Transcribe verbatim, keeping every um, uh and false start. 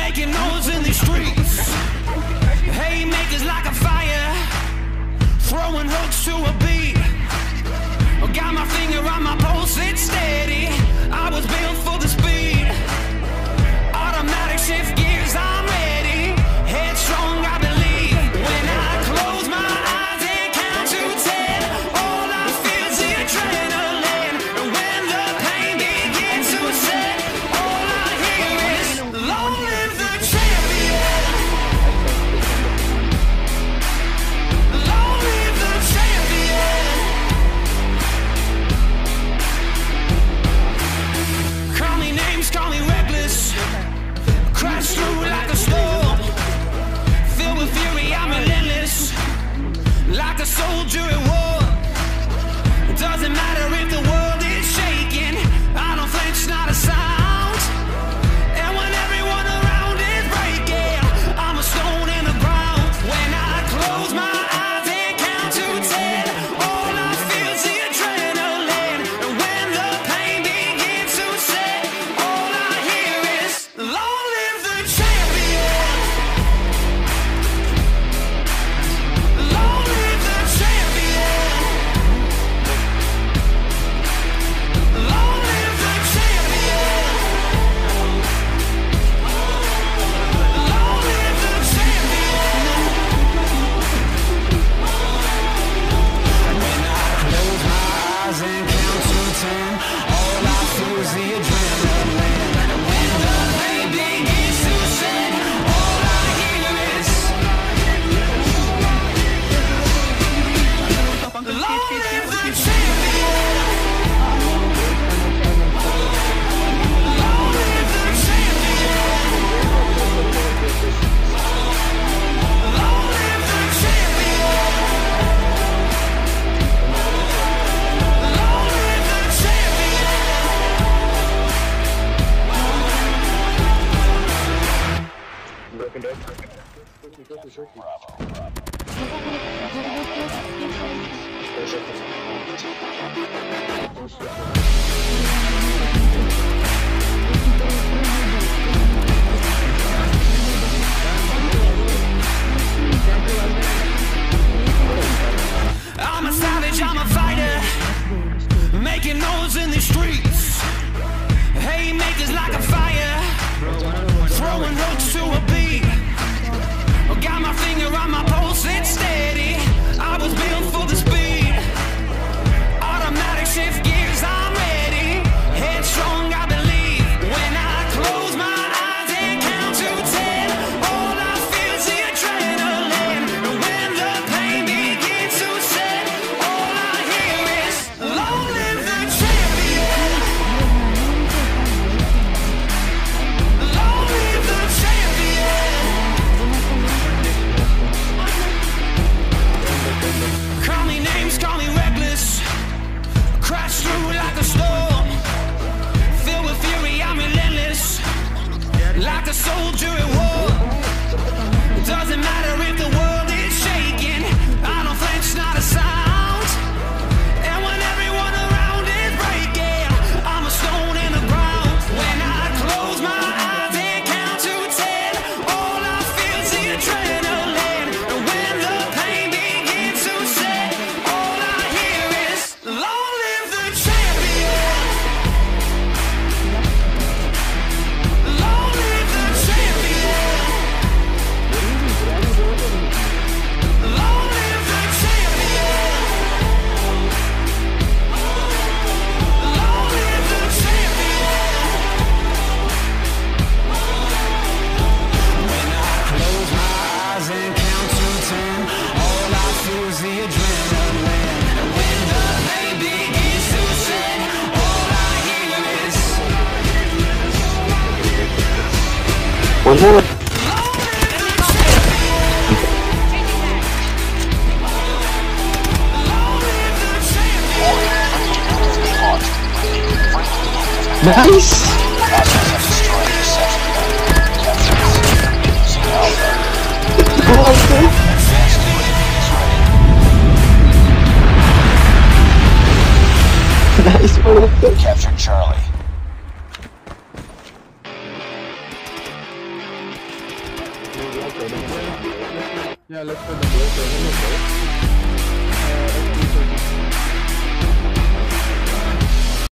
making noise in these streets. Haymakers like a fire, throwing hooks to a beat. Got my finger on my pulse, it's steady. I was built for the speed. Automatic shift gears, I'm ready. Headstrong, I believe. When I close my eyes and count to ten, all I feel is the adrenaline. And when the pain begins to set, all I hear is long live the champion. Long live the champion. Call me names, call me reckless. Crash through like a storm. Filled with fury, I'm relentless. Like a soldier at war. It doesn't matter if the world is shaking, I don't flinch, not a sound. And when everyone around is breaking, I'm a stone in the ground. When I close my eyes and count to ten, all I feel is the adrenaline. And when the pain begins to set, all I hear is long live the champion. Long live the champion. Long live the champion. Long live the champion. When I close my eyes and count to ten, all I feel is the adrenaline. And when the pain begins to set, all I hear is long live the champion. Long live the champion. Long live the champion. Long live the champion. Broken down. Quickly, quickly, quickly. I'm a savage, I'm a fighter, making noise in the streets. Haymakers like a fire, throwing hooks to a beat. Got my finger on my pulse, it's steady. I was built for the speed. Automatic shift gears, I'm ready. Headstrong, I believe. When I close my eyes and count to ten, all I feel is the adrenaline. And when the pain begins to set, all I hear is long live the champion. Long live the champion. Call me names, call me reckless. Crash through like a storm. Filled with fury, I'm relentless. Like a soldier at war. It doesn't matter if the world is shaking, I don't flinch, not a sound. And when everyone around is breaking, I'm a stone in the ground. When I close my eyes and count to ten, all I feel is the adrenaline. And when the pain begins to set, all I hear is long live the champion. Long live the champion. Long live the champion. Long live the champion. When I close my eyes and count to ten, all I feel is the adrenaline. And when the pain begins to set, all I hear is One more. long live the champion. Long live the champion. Nice! Nice one. Captured Charlie. Yeah, let's go the